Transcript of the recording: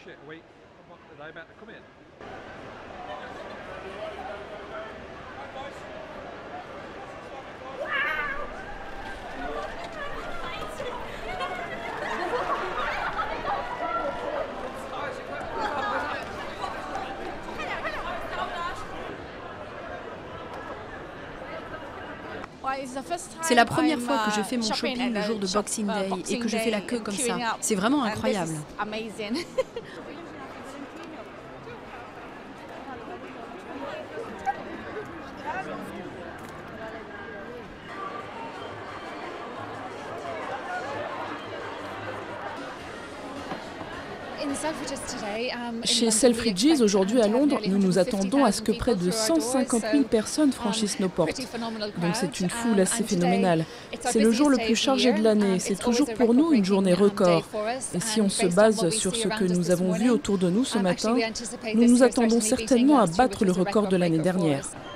C'est la première fois que je fais mon shopping le jour de Boxing Day et que je fais la queue comme ça. C'est vraiment incroyable. Chez Selfridges, aujourd'hui à Londres, nous nous attendons à ce que près de 150 000 personnes franchissent nos portes. Donc c'est une foule assez phénoménale. C'est le jour le plus chargé de l'année. C'est toujours pour nous une journée record. Et si on se base sur ce que nous avons vu autour de nous ce matin, nous nous attendons certainement à battre le record de l'année dernière.